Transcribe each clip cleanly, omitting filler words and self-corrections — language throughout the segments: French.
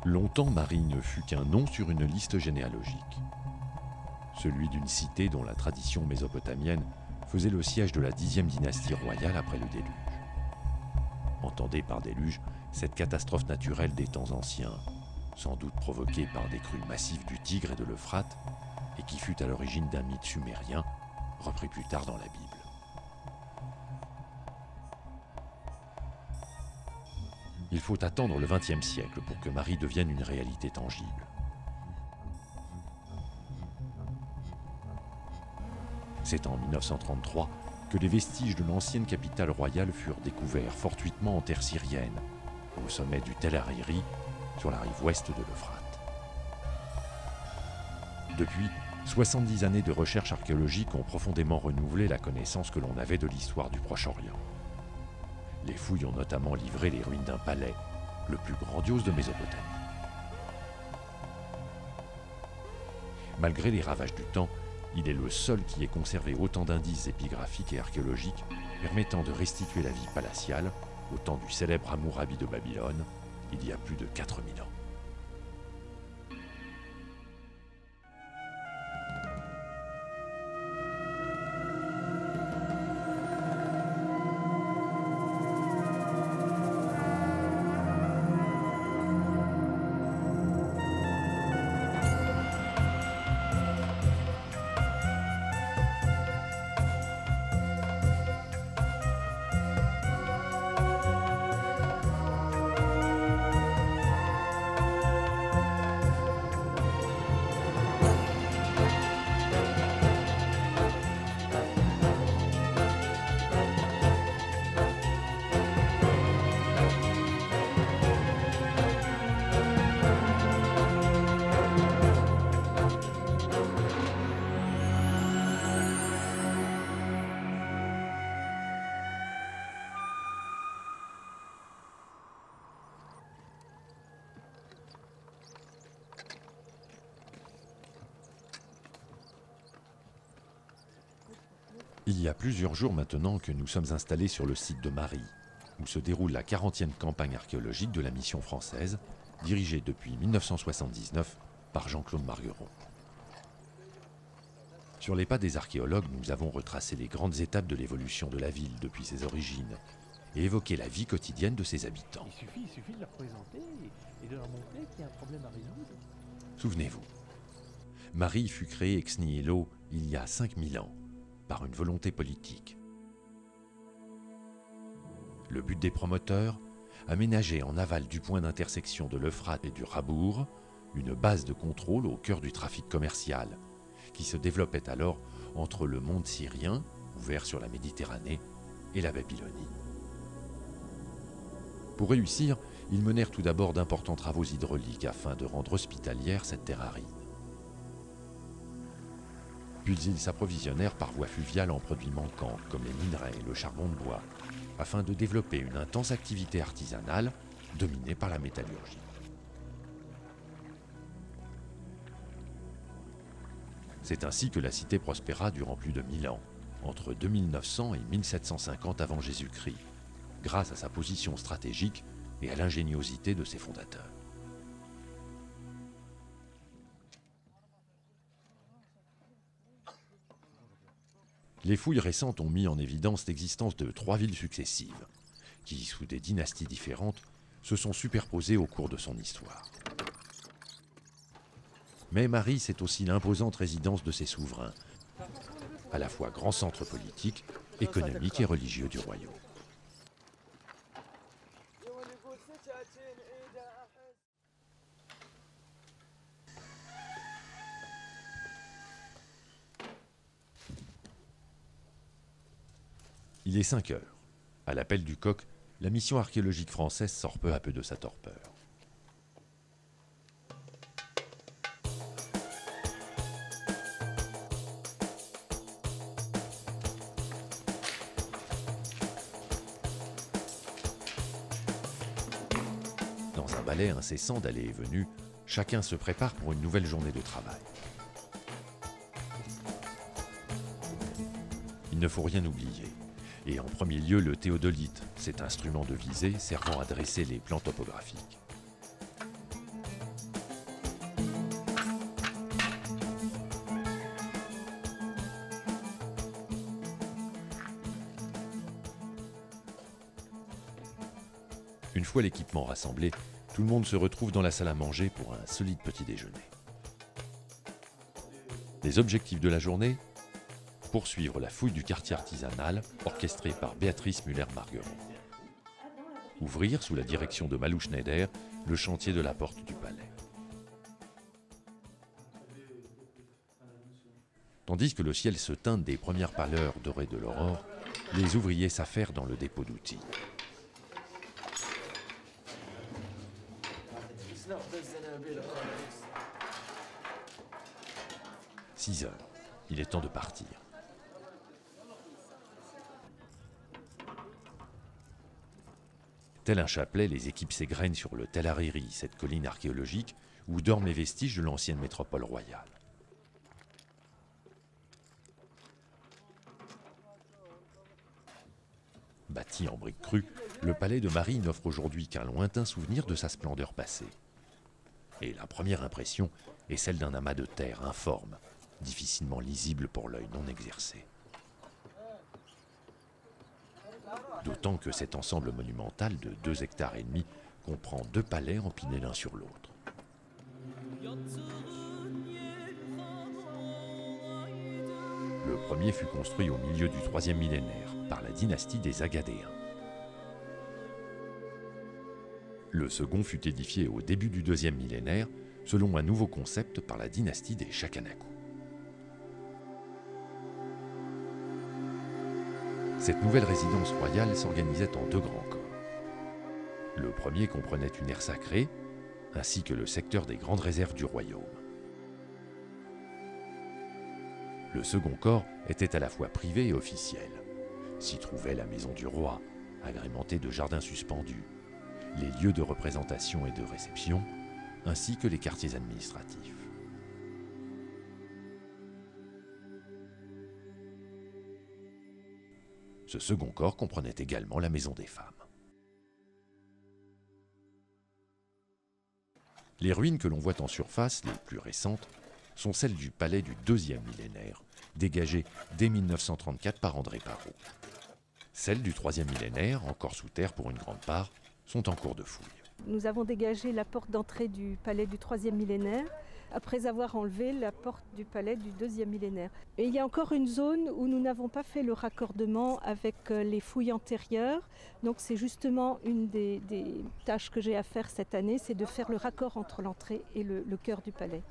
Longtemps, Marie ne fut qu'un nom sur une liste généalogique. Celui d'une cité dont la tradition mésopotamienne faisait le siège de la 10e dynastie royale après le déluge. Entendez par déluge cette catastrophe naturelle des temps anciens, sans doute provoquée par des crues massives du Tigre et de l'Euphrate, et qui fut à l'origine d'un mythe sumérien, repris plus tard dans la Bible. Il faut attendre le XXe siècle pour que Marie devienne une réalité tangible. C'est en 1933 que les vestiges de l'ancienne capitale royale furent découverts fortuitement en terre syrienne, au sommet du Tel Hariri, sur la rive ouest de l'Euphrate. Depuis, 70 années de recherche archéologique ont profondément renouvelé la connaissance que l'on avait de l'histoire du Proche-Orient. Les fouilles ont notamment livré les ruines d'un palais, le plus grandiose de Mésopotamie. Malgré les ravages du temps, il est le seul qui ait conservé autant d'indices épigraphiques et archéologiques permettant de restituer la vie palatiale au temps du célèbre Hammurabi de Babylone, il y a plus de 4000 ans. Il y a plusieurs jours maintenant que nous sommes installés sur le site de Marie, où se déroule la 40e campagne archéologique de la mission française, dirigée depuis 1979 par Jean-Claude Margueron. Sur les pas des archéologues, nous avons retracé les grandes étapes de l'évolution de la ville depuis ses origines et évoqué la vie quotidienne de ses habitants. Il suffit de leur présenter et de leur montrer qu'il y a un problème à résoudre. Souvenez-vous, Marie fut créée ex nihilo il y a 5000 ans, par une volonté politique. Le but des promoteurs, aménager en aval du point d'intersection de l'Euphrate et du Rabour, une base de contrôle au cœur du trafic commercial, qui se développait alors entre le monde syrien, ouvert sur la Méditerranée, et la Babylonie. Pour réussir, ils menèrent tout d'abord d'importants travaux hydrauliques afin de rendre hospitalière cette terre aride. Puis ils s'approvisionnèrent par voie fluviale en produits manquants, comme les minerais et le charbon de bois, afin de développer une intense activité artisanale dominée par la métallurgie. C'est ainsi que la cité prospéra durant plus de 1000 ans, entre 2900 et 1750 avant Jésus-Christ, grâce à sa position stratégique et à l'ingéniosité de ses fondateurs. Les fouilles récentes ont mis en évidence l'existence de 3 villes successives, qui, sous des dynasties différentes, se sont superposées au cours de son histoire. Mais Marie, c'est aussi l'imposante résidence de ses souverains, à la fois grand centre politique, économique et religieux du royaume. Il est 5 heures. À l'appel du coq, la mission archéologique française sort peu à peu de sa torpeur. Dans un balai incessant d'allées et venues, chacun se prépare pour une nouvelle journée de travail. Il ne faut rien oublier. Et en premier lieu le théodolite, cet instrument de visée servant à dresser les plans topographiques. Une fois l'équipement rassemblé, tout le monde se retrouve dans la salle à manger pour un solide petit déjeuner. Les objectifs de la journée ? Poursuivre la fouille du quartier artisanal, orchestrée par Béatrice Müller-Margueron. Ouvrir, sous la direction de Malou Schneider, le chantier de la porte du palais. Tandis que le ciel se teinte des premières pâleurs dorées de l'aurore, les ouvriers s'affairent dans le dépôt d'outils. 6 heures, il est temps de partir. Tel un chapelet, les équipes s'égrènent sur le Tel Hariri, cette colline archéologique où dorment les vestiges de l'ancienne métropole royale. Bâti en briques crues, le palais de Marie n'offre aujourd'hui qu'un lointain souvenir de sa splendeur passée. Et la première impression est celle d'un amas de terre informe, difficilement lisible pour l'œil non exercé. D'autant que cet ensemble monumental de 2,5 hectares comprend 2 palais empilés l'un sur l'autre. Le premier fut construit au milieu du 3e millénaire par la dynastie des Agadéens. Le second fut édifié au début du 2e millénaire selon un nouveau concept par la dynastie des Chakanaku. Cette nouvelle résidence royale s'organisait en 2 grands corps. Le premier comprenait une aire sacrée, ainsi que le secteur des grandes réserves du royaume. Le second corps était à la fois privé et officiel. S'y trouvait la maison du roi, agrémentée de jardins suspendus, les lieux de représentation et de réception, ainsi que les quartiers administratifs. Ce second corps comprenait également la maison des femmes. Les ruines que l'on voit en surface, les plus récentes, sont celles du palais du 2e millénaire, dégagées dès 1934 par André Parrot. Celles du 3e millénaire, encore sous terre pour une grande part, sont en cours de fouille. Nous avons dégagé la porte d'entrée du palais du 3e millénaire, après avoir enlevé la porte du palais du 2e millénaire. Et il y a encore une zone où nous n'avons pas fait le raccordement avec les fouilles antérieures. Donc c'est justement une des tâches que j'ai à faire cette année, c'est de faire le raccord entre l'entrée et le cœur du palais.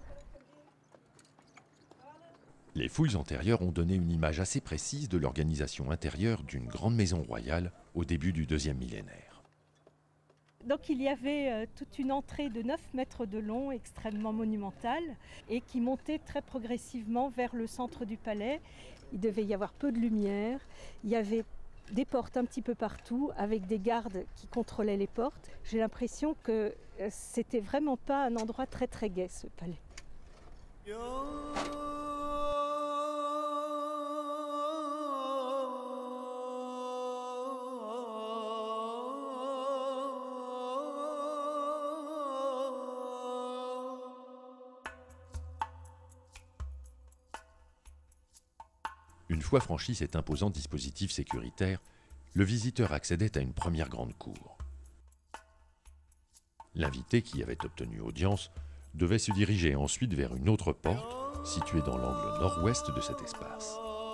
Les fouilles antérieures ont donné une image assez précise de l'organisation intérieure d'une grande maison royale au début du 2e millénaire. Donc il y avait toute une entrée de 9 mètres de long, extrêmement monumentale, et qui montait très progressivement vers le centre du palais. Il devait y avoir peu de lumière, il y avait des portes un petit peu partout, avec des gardes qui contrôlaient les portes. J'ai l'impression que c'était vraiment pas un endroit très très gai, ce palais. Une fois franchi cet imposant dispositif sécuritaire, le visiteur accédait à une première grande cour. L'invité, qui avait obtenu audience, devait se diriger ensuite vers une autre porte, située dans l'angle nord-ouest de cet espace.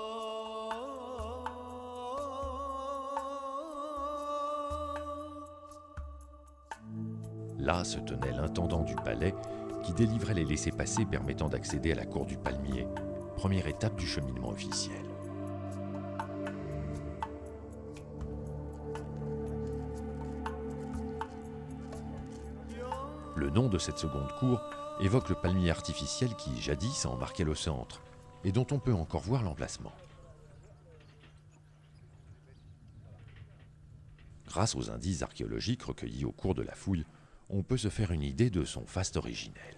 Là se tenait l'intendant du palais, qui délivrait les laissez-passer permettant d'accéder à la cour du Palmier, première étape du cheminement officiel. Le nom de cette seconde cour évoque le palmier artificiel qui, jadis, en marquait le centre, et dont on peut encore voir l'emplacement. Grâce aux indices archéologiques recueillis au cours de la fouille, on peut se faire une idée de son faste originel.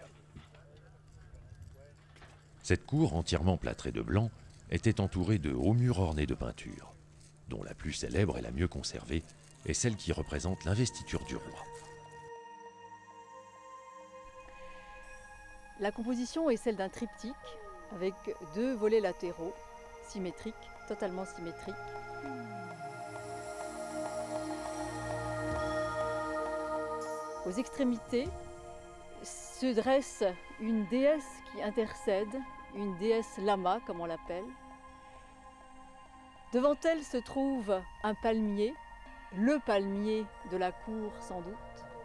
Cette cour, entièrement plâtrée de blanc, était entourée de hauts murs ornés de peintures, dont la plus célèbre et la mieux conservée est celle qui représente l'investiture du roi. La composition est celle d'un triptyque avec 2 volets latéraux, symétriques, totalement symétriques. Aux extrémités se dresse une déesse qui intercède, une déesse lama comme on l'appelle. Devant elle se trouve un palmier, le palmier de la cour sans doute.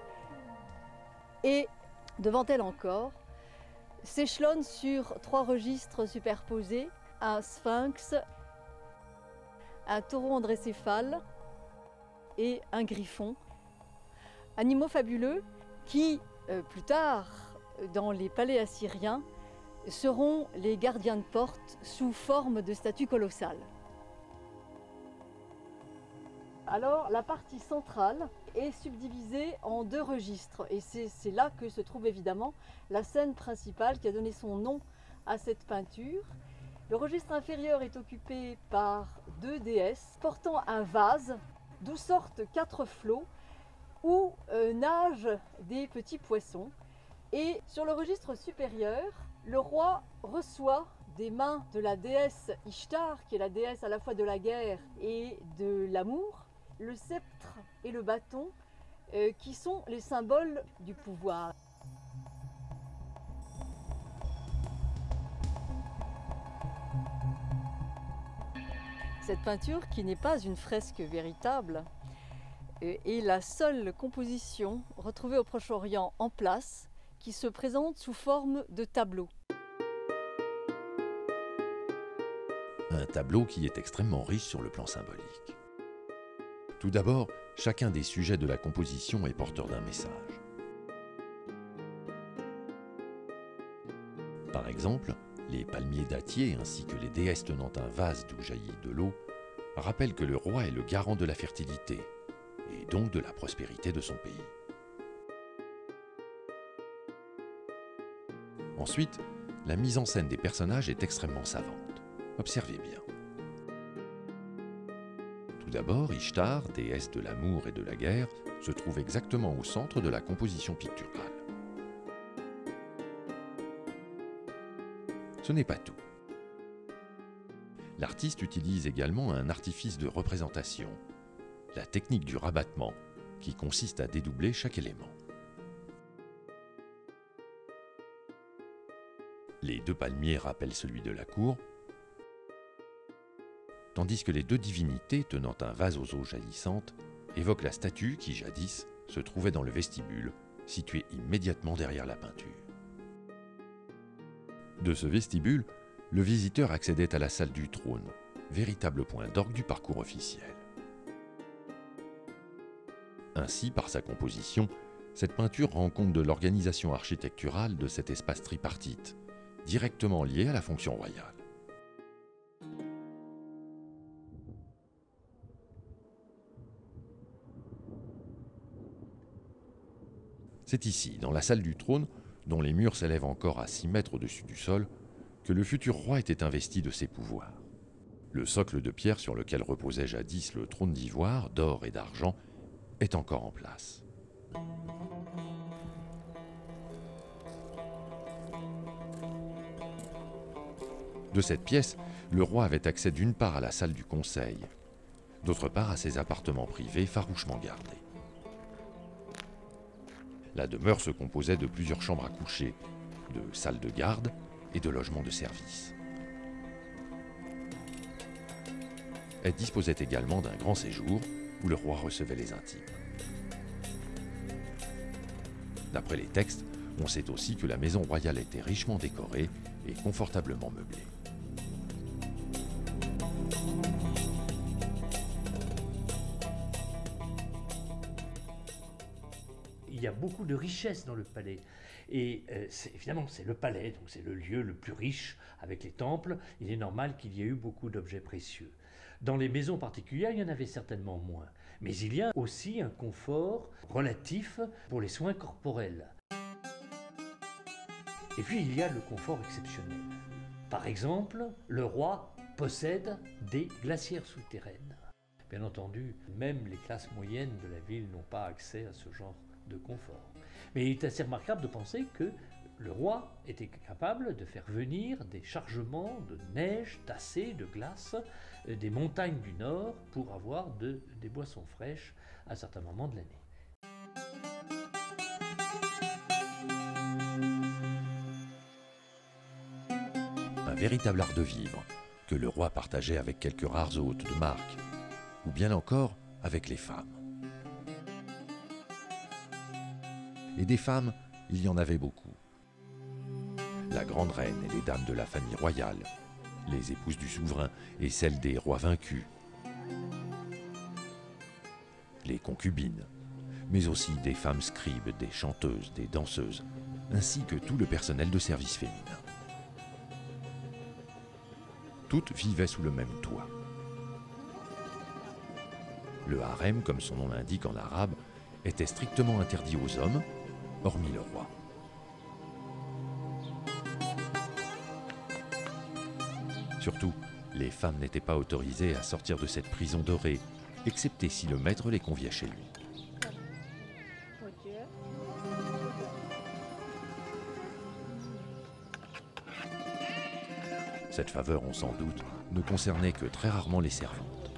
Et devant elle encore s'échelonnent sur 3 registres superposés un sphinx, un taureau androcéphale et un griffon. Animaux fabuleux qui, plus tard, dans les palais assyriens, seront les gardiens de porte sous forme de statues colossales. Alors, la partie centrale est subdivisée en 2 registres et c'est là que se trouve évidemment la scène principale qui a donné son nom à cette peinture. Le registre inférieur est occupé par 2 déesses portant un vase d'où sortent 4 flots où nagent des petits poissons. Et sur le registre supérieur, le roi reçoit des mains de la déesse Ishtar, qui est la déesse à la fois de la guerre et de l'amour, le sceptre et le bâton, qui sont les symboles du pouvoir. Cette peinture, qui n'est pas une fresque véritable, est la seule composition retrouvée au Proche-Orient en place qui se présente sous forme de tableau. Un tableau qui est extrêmement riche sur le plan symbolique. Tout d'abord, chacun des sujets de la composition est porteur d'un message. Par exemple, les palmiers dattiers ainsi que les déesses tenant un vase d'où jaillit de l'eau rappellent que le roi est le garant de la fertilité et donc de la prospérité de son pays. Ensuite, la mise en scène des personnages est extrêmement savante. Observez bien. Tout d'abord, Ishtar, déesse de l'amour et de la guerre, se trouve exactement au centre de la composition picturale. Ce n'est pas tout. L'artiste utilise également un artifice de représentation, la technique du rabattement, qui consiste à dédoubler chaque élément. Les 2 palmiers rappellent celui de la cour, tandis que les 2 divinités tenant un vase aux eaux jaillissantes évoquent la statue qui, jadis, se trouvait dans le vestibule, situé immédiatement derrière la peinture. De ce vestibule, le visiteur accédait à la salle du trône, véritable point d'orgue du parcours officiel. Ainsi, par sa composition, cette peinture rend compte de l'organisation architecturale de cet espace tripartite, directement lié à la fonction royale. C'est ici, dans la salle du trône, dont les murs s'élèvent encore à 6 mètres au-dessus du sol, que le futur roi était investi de ses pouvoirs. Le socle de pierre sur lequel reposait jadis le trône d'ivoire, d'or et d'argent, est encore en place. De cette pièce, le roi avait accès d'une part à la salle du conseil, d'autre part à ses appartements privés farouchement gardés. La demeure se composait de plusieurs chambres à coucher, de salles de garde et de logements de service. Elle disposait également d'un grand séjour où le roi recevait les intimes. D'après les textes, on sait aussi que la maison royale était richement décorée et confortablement meublée. Il y a beaucoup de richesse dans le palais. Et évidemment, c'est le palais, donc c'est le lieu le plus riche avec les temples. Il est normal qu'il y ait eu beaucoup d'objets précieux. Dans les maisons particulières, il y en avait certainement moins. Mais il y a aussi un confort relatif pour les soins corporels. Et puis, il y a le confort exceptionnel. Par exemple, le roi possède des glacières souterraines. Bien entendu, même les classes moyennes de la ville n'ont pas accès à ce genre de confort. Mais il est assez remarquable de penser que le roi était capable de faire venir des chargements de neige tassée, de glace, des montagnes du nord pour avoir des boissons fraîches à certains moments de l'année. véritable art de vivre que le roi partageait avec quelques rares hôtes de marque, ou bien encore avec les femmes. Et des femmes, il y en avait beaucoup. La grande reine et les dames de la famille royale, les épouses du souverain et celles des rois vaincus, les concubines, mais aussi des femmes scribes, des chanteuses, des danseuses, ainsi que tout le personnel de service féminin. Toutes vivaient sous le même toit. Le harem, comme son nom l'indique en arabe, était strictement interdit aux hommes, hormis le roi. Surtout, les femmes n'étaient pas autorisées à sortir de cette prison dorée, excepté si le maître les conviait chez lui. Cette faveur, on s'en doute, ne concernait que très rarement les servantes.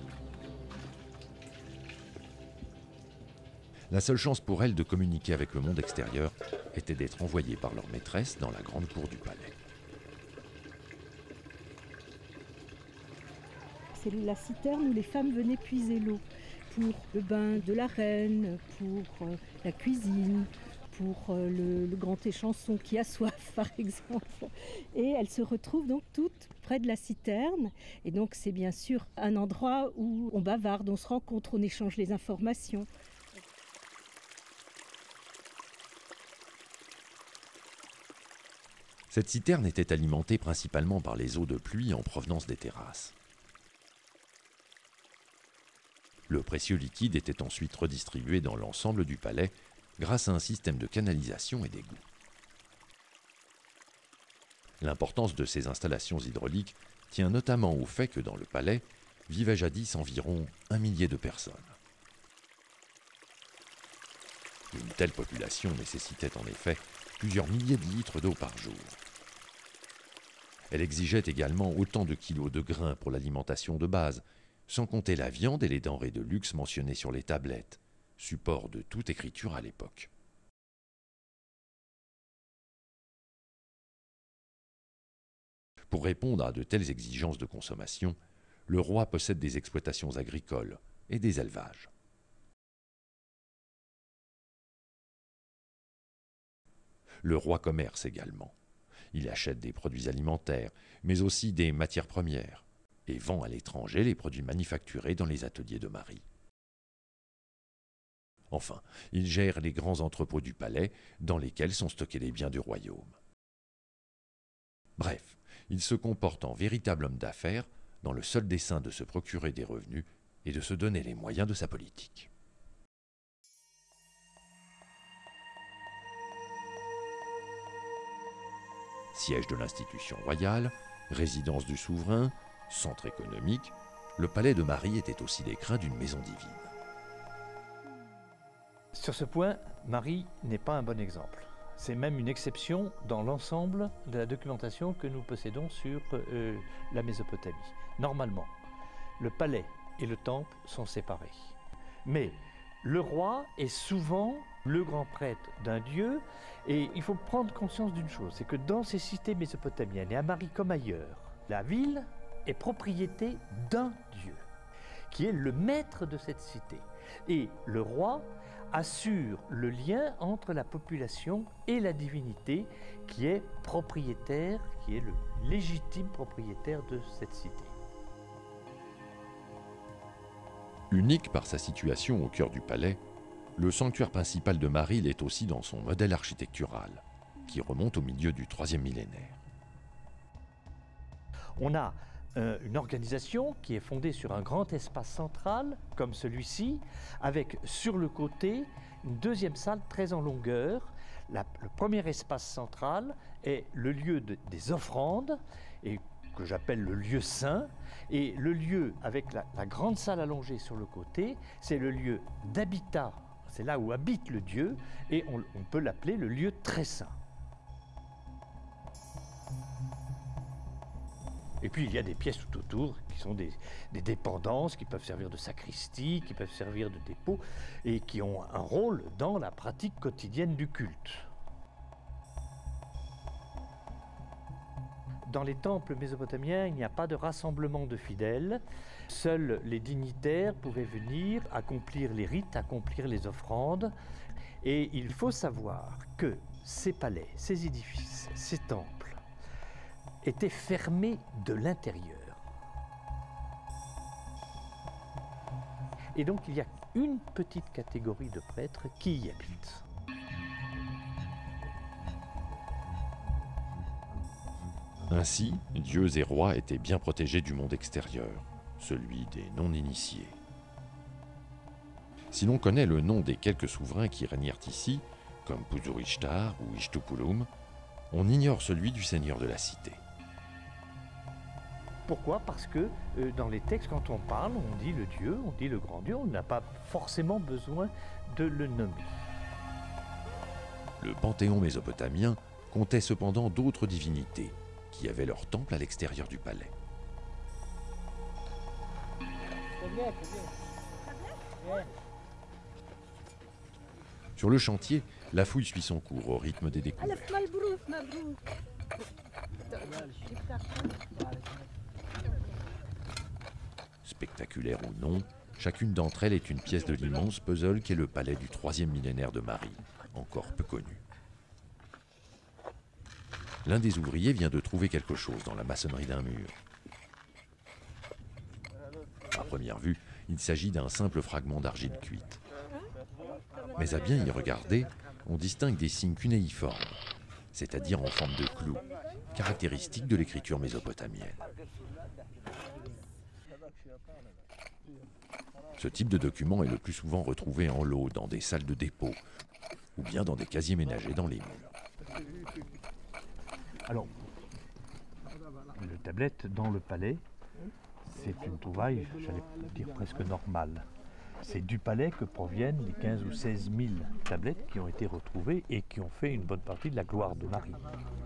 La seule chance pour elles de communiquer avec le monde extérieur était d'être envoyées par leur maîtresse dans la grande cour du palais. C'est la citerne où les femmes venaient puiser l'eau pour le bain de la reine, pour la cuisine, pour le grand échanson qui a soif par exemple. Et elles se retrouvent donc toutes près de la citerne. Et donc c'est bien sûr un endroit où on bavarde, on se rencontre, on échange les informations. Cette citerne était alimentée principalement par les eaux de pluie en provenance des terrasses. Le précieux liquide était ensuite redistribué dans l'ensemble du palais grâce à un système de canalisation et d'égouts. L'importance de ces installations hydrauliques tient notamment au fait que dans le palais vivaient jadis environ 1 millier de personnes. Une telle population nécessitait en effet plusieurs milliers de litres d'eau par jour. Elle exigeait également autant de kilos de grains pour l'alimentation de base, sans compter la viande et les denrées de luxe mentionnées sur les tablettes, support de toute écriture à l'époque. Pour répondre à de telles exigences de consommation, le roi possède des exploitations agricoles et des élevages. Le roi commerce également. Il achète des produits alimentaires, mais aussi des matières premières, et vend à l'étranger les produits manufacturés dans les ateliers de Marie. Enfin, il gère les grands entrepôts du palais dans lesquels sont stockés les biens du royaume. Bref, il se comporte en véritable homme d'affaires dans le seul dessein de se procurer des revenus et de se donner les moyens de sa politique. Siège de l'institution royale, résidence du souverain, centre économique, le palais de Marie était aussi l'écrin d'une maison divine. Sur ce point, Marie n'est pas un bon exemple. C'est même une exception dans l'ensemble de la documentation que nous possédons sur la Mésopotamie. Normalement, le palais et le temple sont séparés. Mais le roi est souvent le grand prêtre d'un dieu, et il faut prendre conscience d'une chose, c'est que dans ces cités mésopotamiennes, et à Marie comme ailleurs, la ville est propriété d'un dieu, qui est le maître de cette cité. Et le roi assure le lien entre la population et la divinité, qui est propriétaire, qui est le légitime propriétaire de cette cité. Unique par sa situation au cœur du palais, le sanctuaire principal de Marie l'est aussi dans son modèle architectural, qui remonte au milieu du IIIe millénaire. On a une organisation qui est fondée sur un grand espace central, comme celui-ci, avec sur le côté une deuxième salle très en longueur. Le premier espace central est le lieu des offrandes, et que j'appelle le lieu saint, et le lieu avec la grande salle allongée sur le côté, c'est le lieu d'habitat, c'est là où habite le Dieu, et on peut l'appeler le lieu très saint. Et puis il y a des pièces tout autour qui sont des dépendances, qui peuvent servir de sacristie, qui peuvent servir de dépôt, et qui ont un rôle dans la pratique quotidienne du culte. Dans les temples mésopotamiens, il n'y a pas de rassemblement de fidèles. Seuls les dignitaires pouvaient venir accomplir les rites, accomplir les offrandes. Et il faut savoir que ces palais, ces édifices, ces temples étaient fermés de l'intérieur. Et donc il y a une petite catégorie de prêtres qui y habitent. Ainsi, dieux et rois étaient bien protégés du monde extérieur, celui des non-initiés. Si l'on connaît le nom des quelques souverains qui régnèrent ici, comme Puzur-Ishtar ou Ishtupulum, on ignore celui du seigneur de la cité. Pourquoi? Parce que dans les textes, quand on parle, on dit le Dieu, on dit le grand Dieu, on n'a pas forcément besoin de le nommer. Le panthéon mésopotamien comptait cependant d'autres divinités qui avaient leur temple à l'extérieur du palais. Sur le chantier, la fouille suit son cours au rythme des découvertes. Spectaculaire ou non, chacune d'entre elles est une pièce de l'immense puzzle qu'est le palais du 3e millénaire de Marie, encore peu connu. L'un des ouvriers vient de trouver quelque chose dans la maçonnerie d'un mur. À première vue, il s'agit d'un simple fragment d'argile cuite. Mais à bien y regarder, on distingue des signes cunéiformes, c'est-à-dire en forme de clou, caractéristique de l'écriture mésopotamienne. Ce type de document est le plus souvent retrouvé en lot dans des salles de dépôt ou bien dans des casiers ménagers dans les murs. Alors, le tablette dans le palais, c'est une trouvaille, j'allais dire presque normale. C'est du palais que proviennent les 15 ou 16 000 tablettes qui ont été retrouvées et qui ont fait une bonne partie de la gloire de Marie.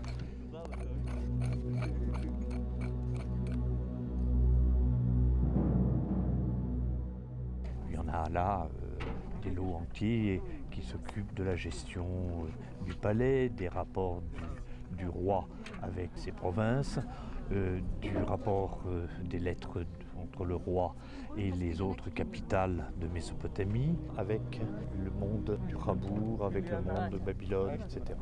Il y en a là des lots entiers qui s'occupent de la gestion du palais, des rapports du roi avec ses provinces, du rapport des lettres entre le roi et les autres capitales de Mésopotamie, avec le monde du Rabour, avec le monde de Babylone, etc.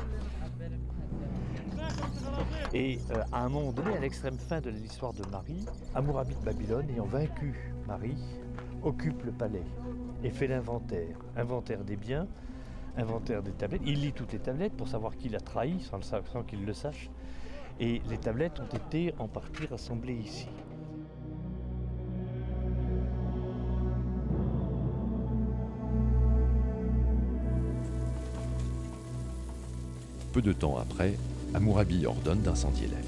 Et à un moment donné, à l'extrême fin de l'histoire de Marie, Hammurabi de Babylone, ayant vaincu Marie, occupe le palais et fait l'inventaire, inventaire des biens, inventaire des tablettes. Il lit toutes les tablettes pour savoir qui l'a trahi, sans qu'il le sache. Et les tablettes ont été en partie rassemblées ici. Peu de temps après, Hammurabi ordonne d'incendier la ville.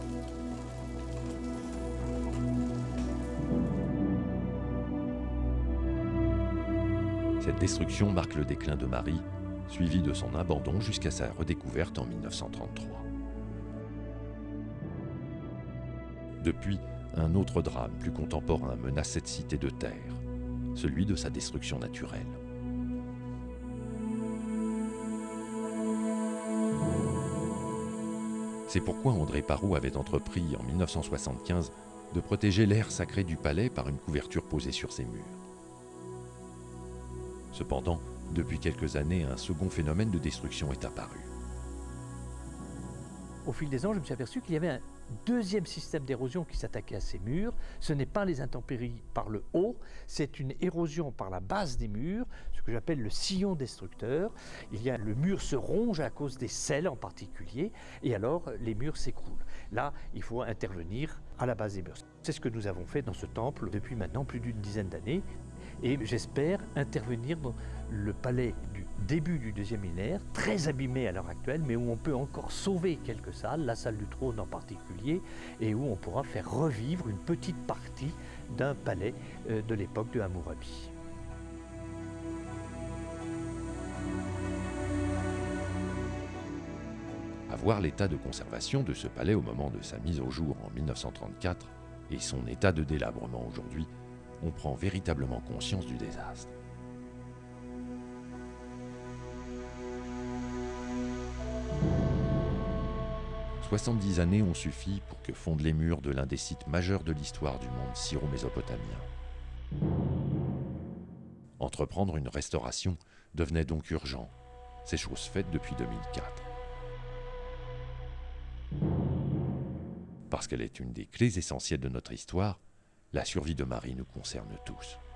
Cette destruction marque le déclin de Marie, suivi de son abandon jusqu'à sa redécouverte en 1933. Depuis, un autre drame plus contemporain menace cette cité de terre, celui de sa destruction naturelle. C'est pourquoi André Parrou avait entrepris en 1975 de protéger l'aire sacrée du palais par une couverture posée sur ses murs. Cependant, depuis quelques années, un second phénomène de destruction est apparu. Au fil des ans, je me suis aperçu qu'il y avait un deuxième système d'érosion qui s'attaquait à ces murs. Ce n'est pas les intempéries par le haut, c'est une érosion par la base des murs, ce que j'appelle le sillon destructeur. Le mur se ronge à cause des sels en particulier, et alors les murs s'écroulent. Là, il faut intervenir à la base des murs. C'est ce que nous avons fait dans ce temple depuis maintenant plus d'une dizaine d'années. Et j'espère intervenir dans le palais du début du 2e millénaire, très abîmé à l'heure actuelle, mais où on peut encore sauver quelques salles, la salle du trône en particulier, et où on pourra faire revivre une petite partie d'un palais de l'époque de Hammurabi. À voir l'état de conservation de ce palais au moment de sa mise au jour en 1934 et son état de délabrement aujourd'hui, on prend véritablement conscience du désastre. 70 années ont suffi pour que fondent les murs de l'un des sites majeurs de l'histoire du monde syro-mésopotamien. Entreprendre une restauration devenait donc urgent. C'est chose faite depuis 2004. Parce qu'elle est une des clés essentielles de notre histoire, la survie de Marie nous concerne tous.